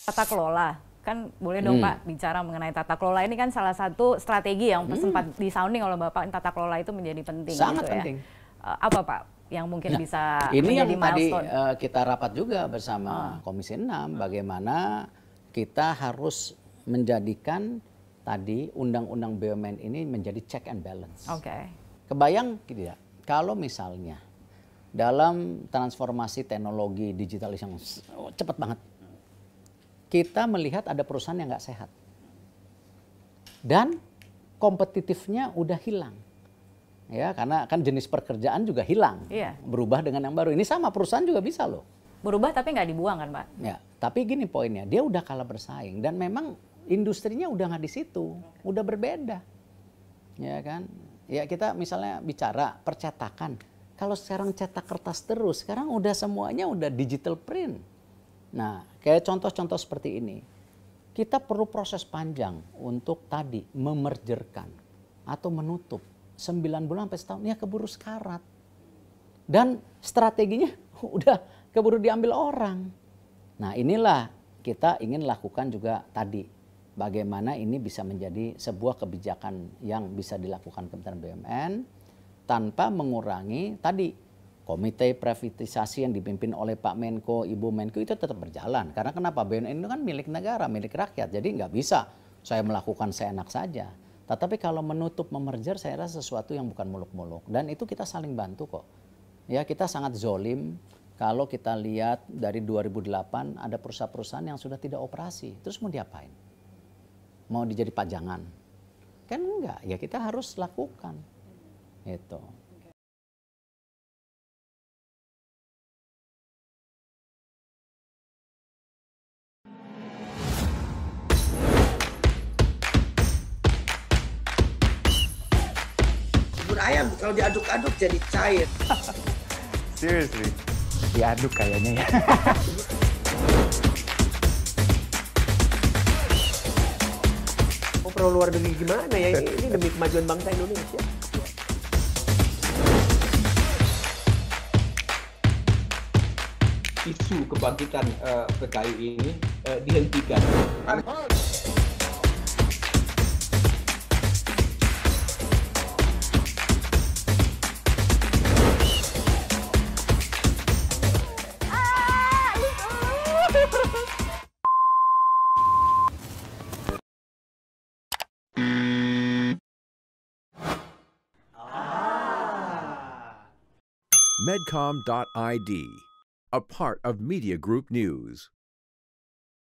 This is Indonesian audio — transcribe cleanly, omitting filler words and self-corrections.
Tata kelola, kan boleh dong Pak bicara mengenai tata kelola. Ini kan salah satu strategi yang sempat disounding oleh Bapak, tata kelola itu menjadi penting. Sangat gitu penting. Ya. Apa Pak yang mungkin bisa Ini menjadi yang tadi milestone? kita rapat juga bersama Komisi 6, bagaimana kita harus menjadikan tadi undang-undang BUMN ini menjadi check and balance. Oke. Kebayang tidak kalau misalnya dalam transformasi teknologi digital yang cepat banget, kita melihat ada perusahaan yang nggak sehat dan kompetitifnya udah hilang, ya karena kan jenis pekerjaan juga hilang, berubah dengan yang baru. Ini sama perusahaan juga bisa loh berubah tapi nggak dibuang kan Pak? Ya, tapi gini poinnya, dia udah kalah bersaing dan memang industrinya udah nggak di situ, udah berbeda, ya kan? Ya kita misalnya bicara percetakan, kalau sekarang cetak kertas terus, sekarang udah semuanya udah digital print. Nah, kayak contoh-contoh seperti ini, kita perlu proses panjang untuk tadi memerjerkan atau menutup 9 bulan sampai setahun, ya keburu sekarat. Dan strateginya udah keburu diambil orang. Nah inilah kita ingin lakukan juga tadi, bagaimana ini bisa menjadi sebuah kebijakan yang bisa dilakukan Kementerian BUMN tanpa mengurangi tadi komite privatisasi yang dipimpin oleh Pak Menko, Ibu Menko itu tetap berjalan. Karena kenapa? BUMN itu kan milik negara, milik rakyat. Jadi nggak bisa saya melakukan seenak saja. Tetapi kalau menutup, memerger, saya rasa sesuatu yang bukan muluk-muluk. Dan itu kita saling bantu kok. Ya kita sangat zolim kalau kita lihat dari 2008 ada perusahaan-perusahaan yang sudah tidak operasi. Terus mau diapain? Mau dijadi pajangan? Kan enggak, ya kita harus lakukan. Itu. Bubur ayam kalau diaduk-aduk jadi cair. Seriously, diaduk kayaknya ya. Mau perlu luar negeri gimana ya? Ini demi kemajuan bangsa Indonesia. Isu kebangkitan PKI ini dihentikan. Medcom.id, a part of Media Group News.